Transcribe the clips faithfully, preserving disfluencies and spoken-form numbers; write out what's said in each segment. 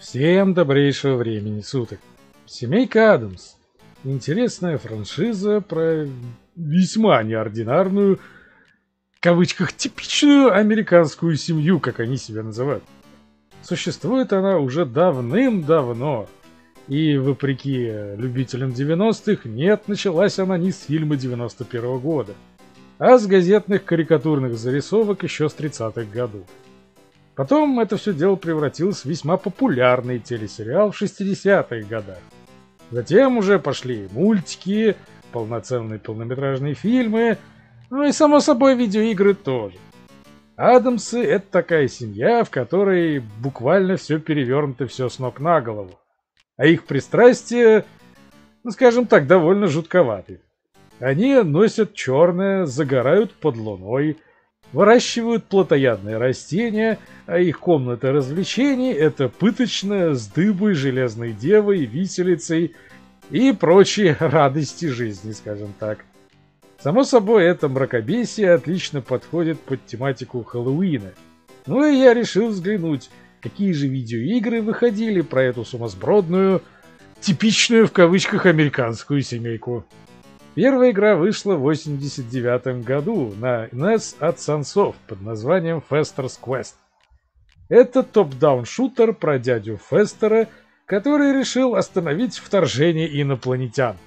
Всем добрейшего времени суток. Семейка Адамс. Интересная франшиза про весьма неординарную, в кавычках, типичную американскую семью, как они себя называют. Существует она уже давным-давно. И, вопреки любителям девяностых, нет, началась она не с фильма девяносто первого года, а с газетных карикатурных зарисовок еще с тридцатых годов. Потом это все дело превратилось в весьма популярный телесериал в шестидесятых годах. Затем уже пошли мультики, полноценные полнометражные фильмы, ну и, само собой, видеоигры тоже. Адамсы — это такая семья, в которой буквально все перевернуто, все с ног на голову. А их пристрастия, ну скажем так, довольно жутковаты. Они носят черное, загорают под луной, выращивают плотоядные растения, а их комната развлечений — это пыточная с дыбой, железной девой, виселицей и прочие радости жизни, скажем так. Само собой, это мракобесие отлично подходит под тематику Хэллоуина. Ну и я решил взглянуть, какие же видеоигры выходили про эту сумасбродную, типичную в кавычках американскую семейку. Первая игра вышла в восемьдесят девятом году на эн и эс от Sunsoft под названием Fester's Quest. Это топ-даун-шутер про дядю Фестера, который решил остановить вторжение инопланетян.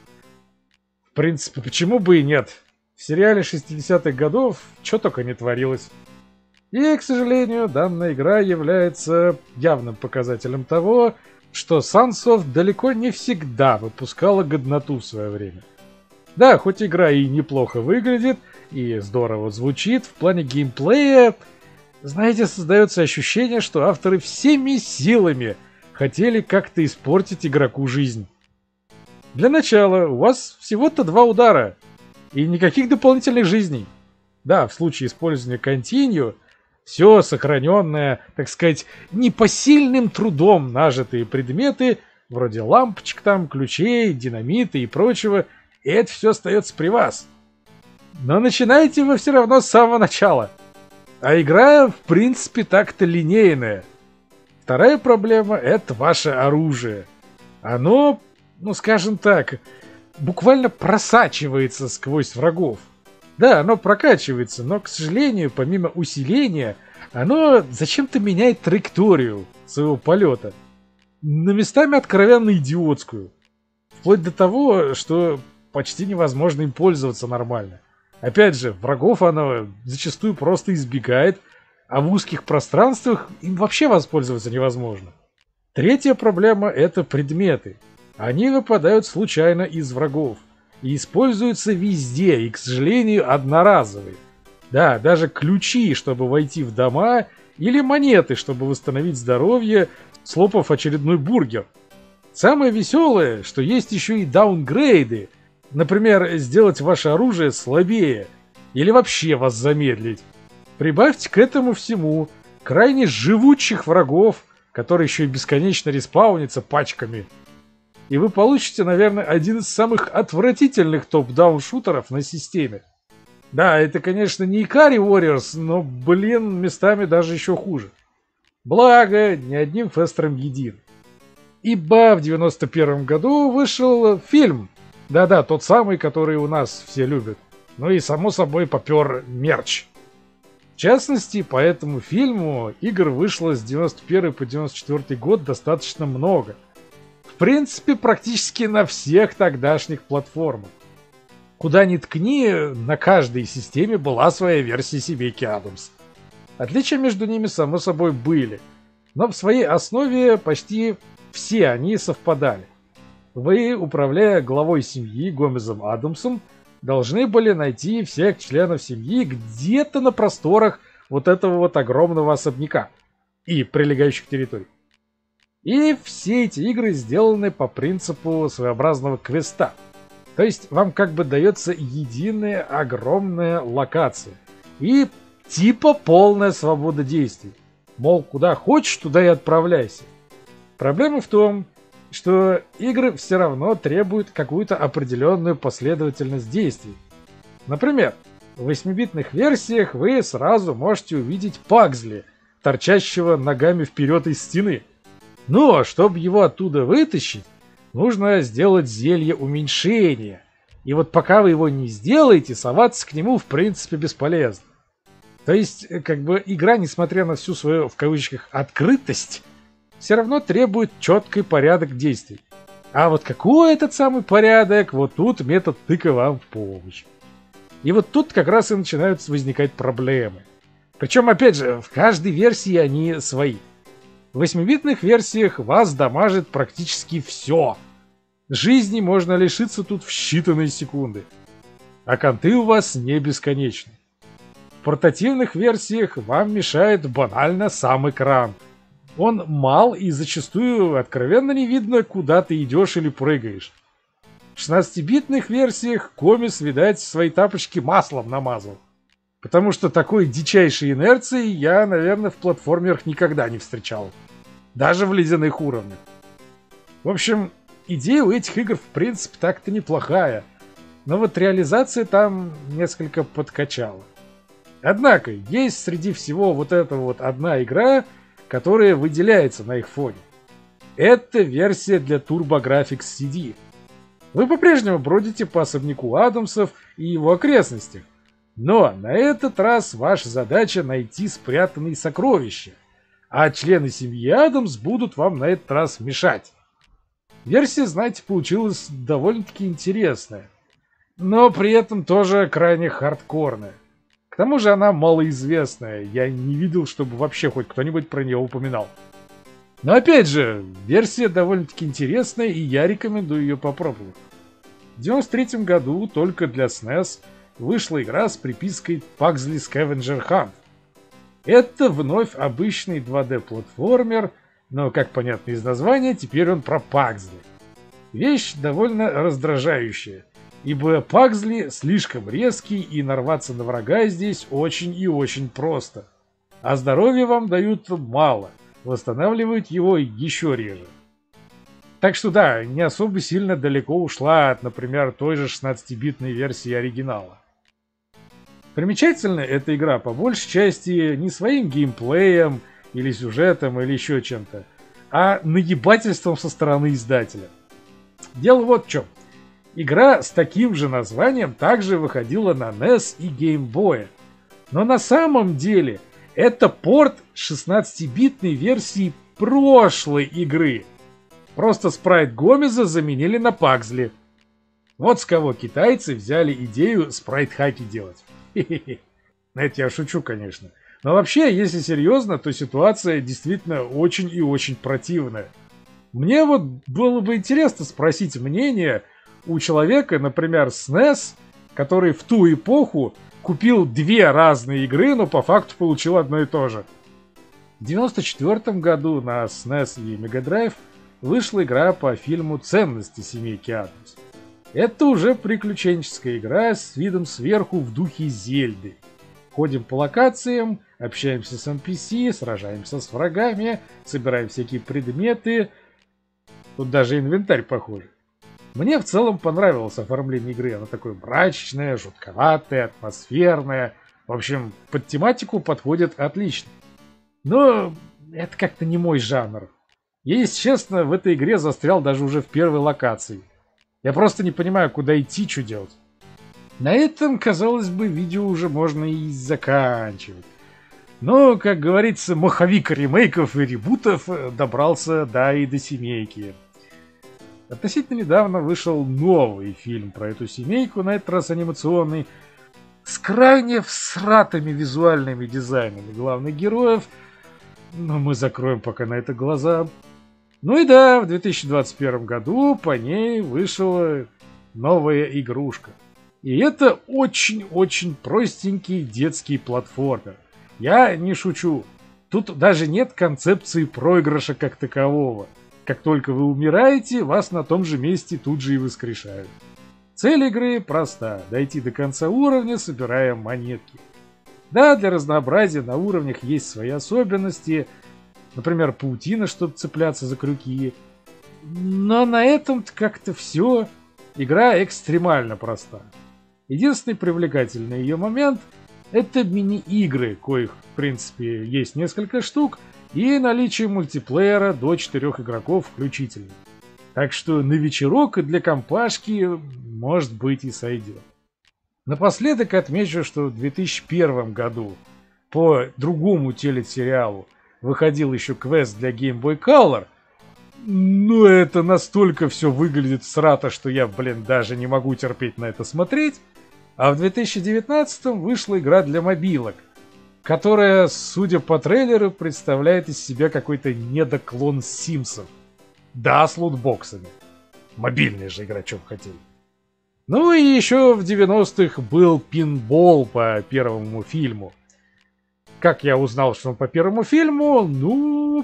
В принципе, почему бы и нет? В сериале шестидесятых годов что только не творилось. И, к сожалению, данная игра является явным показателем того, что Sunsoft далеко не всегда выпускала годноту в свое время. Да, хоть игра и неплохо выглядит, и здорово звучит, в плане геймплея, знаете, создается ощущение, что авторы всеми силами хотели как-то испортить игроку жизнь. Для начала у вас всего-то два удара, и никаких дополнительных жизней. Да, в случае использования Continue, все сохраненное, так сказать, непосильным трудом нажитые предметы, вроде лампочек там, ключей, динамита и прочего, и это все остается при вас. Но начинаете вы все равно с самого начала. А игра, в принципе, так-то линейная. Вторая проблема — это ваше оружие. Оно, ну скажем так, буквально просачивается сквозь врагов. Да, оно прокачивается, но, к сожалению, помимо усиления, оно зачем-то меняет траекторию своего полета. На местами откровенно идиотскую. Вплоть до того, что почти невозможно им пользоваться нормально. Опять же, врагов оно зачастую просто избегает, а в узких пространствах им вообще воспользоваться невозможно. Третья проблема — это предметы. Они выпадают случайно из врагов и используются везде, и, к сожалению, одноразовые. Да, даже ключи, чтобы войти в дома, или монеты, чтобы восстановить здоровье, слопав очередной бургер. Самое веселое, что есть еще и даунгрейды. Например, сделать ваше оружие слабее или вообще вас замедлить. Прибавьте к этому всему крайне живучих врагов, которые еще и бесконечно респаунятся пачками. И вы получите, наверное, один из самых отвратительных топ-даун-шутеров на системе. Да, это, конечно, не Ikari Warriors, но, блин, местами даже еще хуже. Благо, не одним Фестером един. Ибо в девяносто первом году вышел фильм. Да-да, тот самый, который у нас все любят. Ну и, само собой, попер мерч. В частности, по этому фильму игр вышло с девяносто первого по девяносто четвёртый год достаточно много. В принципе, практически на всех тогдашних платформах. Куда ни ткни, на каждой системе была своя версия семейки Адамс. Отличия между ними, само собой, были. Но в своей основе почти все они совпадали. Вы, управляя главой семьи Гомезом Адамсом, должны были найти всех членов семьи где-то на просторах вот этого вот огромного особняка и прилегающих территорий. И все эти игры сделаны по принципу своеобразного квеста. То есть вам как бы дается единая огромная локация и типа полная свобода действий. Мол, куда хочешь, туда и отправляйся. Проблема в том, что игры все равно требуют какую-то определенную последовательность действий. Например, в восьмибитных версиях вы сразу можете увидеть Пагзли, торчащего ногами вперед из стены. Но, чтобы его оттуда вытащить, нужно сделать зелье уменьшения. И вот пока вы его не сделаете, соваться к нему в принципе бесполезно. То есть, как бы игра, несмотря на всю свою, в кавычках, открытость, все равно требует четкий порядок действий. А вот какой этот самый порядок, вот тут метод тыка вам в помощь. И вот тут как раз и начинают возникать проблемы. Причем, опять же, в каждой версии они свои. В восьмибитных версиях вас дамажит практически все. Жизни можно лишиться тут в считанные секунды. А конты у вас не бесконечны. В портативных версиях вам мешает банально сам экран. Он мал и зачастую откровенно не видно, куда ты идешь или прыгаешь. В шестнадцатибитных версиях Комис, видать, свои тапочки маслом намазал. Потому что такой дичайшей инерции я, наверное, в платформерах никогда не встречал. Даже в ледяных уровнях. В общем, идея у этих игр в принципе так-то неплохая. Но вот реализация там несколько подкачала. Однако, есть среди всего вот этого вот одна игра, которая выделяется на их фоне. Это версия для TurboGrafx си ди. Вы по-прежнему бродите по особняку Адамсов и его окрестностях. Но на этот раз ваша задача найти спрятанные сокровища. А члены семьи Адамс будут вам на этот раз мешать. Версия, знаете, получилась довольно-таки интересная. Но при этом тоже крайне хардкорная. К тому же она малоизвестная. Я не видел, чтобы вообще хоть кто-нибудь про нее упоминал. Но опять же, версия довольно-таки интересная, и я рекомендую ее попробовать. В девяносто третьем году только для эс эн и эс вышла игра с припиской Pugsley Scavenger Hunt. Это вновь обычный два дэ-платформер, но, как понятно из названия, теперь он про Пагсли. Вещь довольно раздражающая, ибо Пагсли слишком резкий, и нарваться на врага здесь очень и очень просто. А здоровья вам дают мало, восстанавливают его еще реже. Так что да, не особо сильно далеко ушла от, например, той же шестнадцатибитной версии оригинала. Примечательна эта игра по большей части не своим геймплеем или сюжетом или еще чем-то, а наебательством со стороны издателя. Дело вот в чем. Игра с таким же названием также выходила на эн и эс и Game Boy. Но на самом деле это порт шестнадцатибитной версии прошлой игры. Просто спрайт Гомеза заменили на Пагсли. Вот с кого китайцы взяли идею спрайт-хаки делать. Хе-хе-хе. Это я шучу, конечно. Но вообще, если серьезно, то ситуация действительно очень и очень противная. Мне вот было бы интересно спросить мнение у человека, например, с эн и эс, который в ту эпоху купил две разные игры, но по факту получил одно и то же. В девяносто четвёртом году на эс эн эс и Mega Drive вышла игра по фильму «Ценности семейки Адамс». Это уже приключенческая игра с видом сверху в духе Зельды. Ходим по локациям, общаемся с эн пи си, сражаемся с врагами, собираем всякие предметы. Тут даже инвентарь похожий. Мне в целом понравилось оформление игры. Она такое мрачное, жутковатое, атмосферное. В общем, под тематику подходит отлично. Но это как-то не мой жанр. Я, если честно, в этой игре застрял даже уже в первой локации. Я просто не понимаю, куда идти, что делать. На этом, казалось бы, видео уже можно и заканчивать. Но, как говорится, маховик ремейков и ребутов добрался, да, и до семейки. Относительно недавно вышел новый фильм про эту семейку, на этот раз анимационный, с крайне всратыми визуальными дизайнами главных героев. Но мы закроем пока на это глаза. Ну и да, в две тысячи двадцать первом году по ней вышла новая игрушка. И это очень-очень простенький детский платформер. Я не шучу. Тут даже нет концепции проигрыша как такового. Как только вы умираете, вас на том же месте тут же и воскрешают. Цель игры проста. Дойти до конца уровня, собирая монетки. Да, для разнообразия на уровнях есть свои особенности. Например, паутина, чтобы цепляться за крюки. Но на этом как-то все. Игра экстремально проста. Единственный привлекательный ее момент — это мини-игры, коих, в принципе, есть несколько штук, и наличие мультиплеера до четырёх игроков включительно. Так что на вечерок и для компашки, может быть, и сойдет. Напоследок отмечу, что в две тысячи первом году по другому телесериалу выходил еще квест для Game Boy Color. Ну, это настолько все выглядит срато, что я, блин, даже не могу терпеть на это смотреть. А в две тысячи девятнадцатом вышла игра для мобилок, которая, судя по трейлеру, представляет из себя какой-то недоклон Симсов. Да, с лутбоксами. Мобильная же игра, что вы хотели. Ну и еще в девяностых был пинбол по первому фильму. Как я узнал, что он по первому фильму? Ну...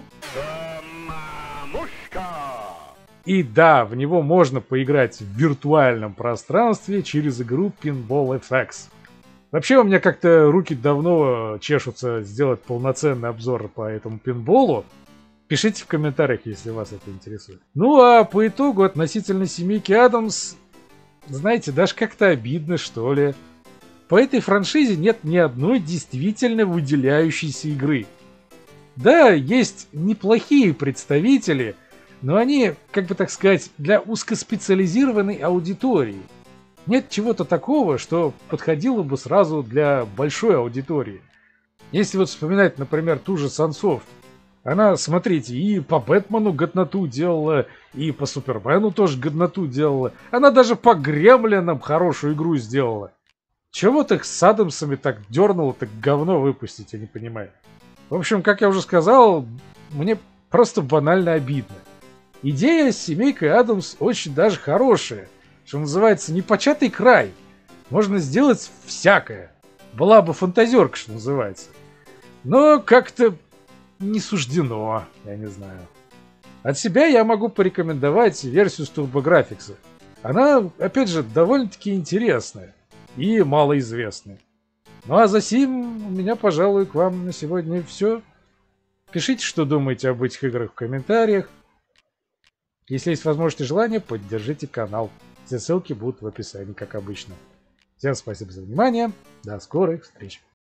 И да, в него можно поиграть в виртуальном пространстве через игру Pinball эф экс. Вообще у меня как-то руки давно чешутся сделать полноценный обзор по этому пинболу. Пишите в комментариях, если вас это интересует. Ну а по итогу относительно семейки Адамс, знаете, даже как-то обидно, что ли. По этой франшизе нет ни одной действительно выделяющейся игры. Да, есть неплохие представители, но они, как бы так сказать, для узкоспециализированной аудитории. Нет чего-то такого, что подходило бы сразу для большой аудитории. Если вот вспоминать, например, ту же Sunsoft, она, смотрите, и по Бэтмену годноту делала, и по Супермену тоже годноту делала. Она даже по Гремлинам хорошую игру сделала. Чего ты с Адамсами так дернуло, так говно выпустить, я не понимаю. В общем, как я уже сказал, мне просто банально обидно. Идея с семейкой Адамс очень даже хорошая. Что называется, непочатый край. Можно сделать всякое. Была бы фантазерка, что называется. Но как-то не суждено, я не знаю. От себя я могу порекомендовать версию с TurboGrafx. Она, опять же, довольно-таки интересная и малоизвестная. Ну а за сим у меня, пожалуй, к вам на сегодня все. Пишите, что думаете об этих играх в комментариях. Если есть возможность и желание, поддержите канал. Все ссылки будут в описании, как обычно. Всем спасибо за внимание. До скорых встреч.